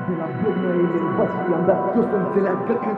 De la blog mai enervat și i-am dat eu să înțeleagă că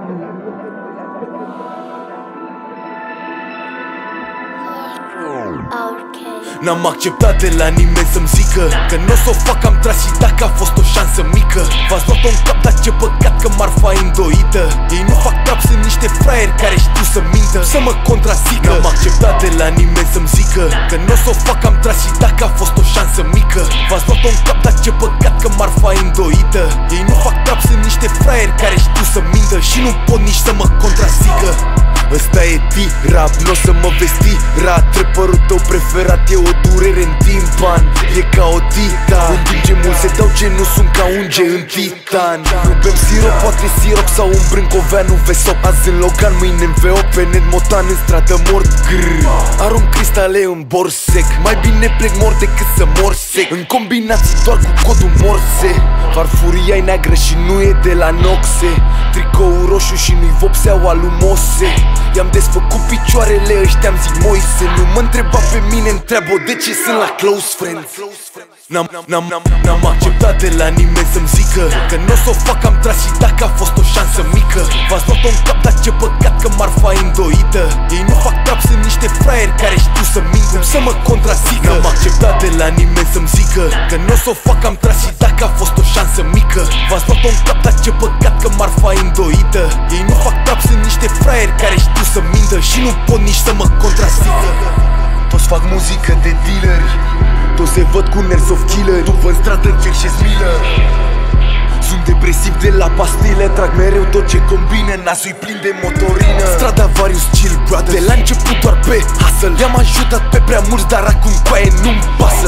N-am acceptat de la nimeni să-mi zică că n-o s-o fac, am tras și dacă a fost o șansă mică. V-ați luat-o în cap, dar ce păcat că marfa e îndoită. Ei nu fac trap, sunt niște fraieri care știu să mintă, să mă contrazică. N-am acceptat de la nimeni să-mi zică că n-o s-o fac, am tras și dacă a fost o șansă mică. V-ați luat-o în cap, dar ce păcat că marfa e îndoită. Ei nu fac trap, sunt niște fraieri care știu să mintă și nu pot nici să mă contrazică. Ăsta e T-rap, n-o să mă vesti rat. Trepărul tău preferat e o durere în timpan. E ca o titan. În timp ce mulți se dau ce nu sunt ca unge în titan. Nu bem sirop, poate siroc sau un brâncovea, nu vesop. Azi în Logan, mâine în V8, pe net motan în stradă mort. Grrr. Arunc cristale în borsec, mai bine plec mort decât să mor sec. În combinații doar cu codul morse. Farfuria e neagră și nu e de la Noxe. Tricoul roșu și nu-i vopseaua lui Mose. I-am desfăcut picioarele, ăștia-mi zic Moise. Nu mă întreba pe mine, întreabă de ce sunt la close friends. N-am acceptat de la nimeni să-mi zică că n-o s-o fac, am tras și dacă a fost o șansă mică. V-ați luat-o în cap, dar ce păcat că marfa e îndoită. Ei nu fac trap, sunt niște fraieri care știu să mintă, să mă contrazică. N-am acceptat de la nimeni să-mi zică că n-o s-o fac, am tras și dacă a fost o șansă mică. V-ați luat-o în cap, dar ce păcat că marfa e îndoită. Ei nu fac trap, sunt niște fraieri care știu să mintă și nu pot nici să mă contrazică. Toți fac muzică de dealeri, toți se văd cu nerves of killer. După în stradă încerc și-s milă. Sunt depresiv de la pastile, trag mereu tot ce combine. Nasul-i plin de motorină. Strada various chill brother, de la început doar pe hustle. I-am ajutat pe prea mulți, dar acum coaie nu-mi pasă.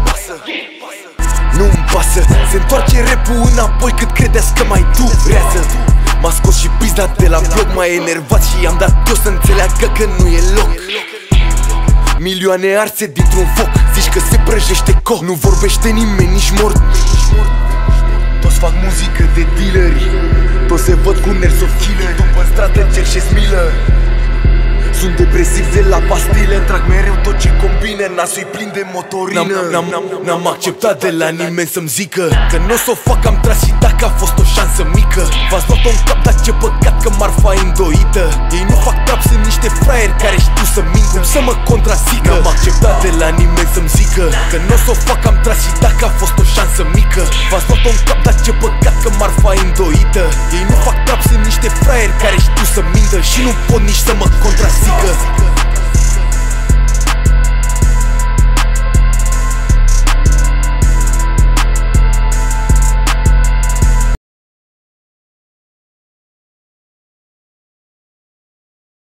Nu-mi pasă. Se întoarce rap-ul înapoi cât credeți că mai durează. M-a scos și pizda de la vlog, mai enervat și i-am dat eu să înțeleagă că nu e loc. Milioane arse dintr-un foc, zici că se prăjește coc. Nu vorbește nimeni, nici mort. Toți fac muzică de dealeri, toți se văd cu nerves of killer. După în stradă încerc și-s milă. Sunt depresiv de la pastile, trag mereu tot ce combine. Nasul-i plin de motorină. N-am acceptat de la nimeni să-mi zică că n-o s-o fac, am tras și dacă a fost o șansă mică. V-ați luat-o în cap, dar ce păcat că marfa e îndoită. Ei nu fac trap, sunt niște fraieri care știu să mintă, să mă contrazică. N-am acceptat de la nimeni să-mi zică că n-o s-o fac, am tras și dacă a fost o șansă mică. V-ați luat-o în cap, dar ce păcat că marfa e îndoită. Ei nu fac trap, sunt niște fraieri care știu să mintă și nu pot nici să mă contrazică.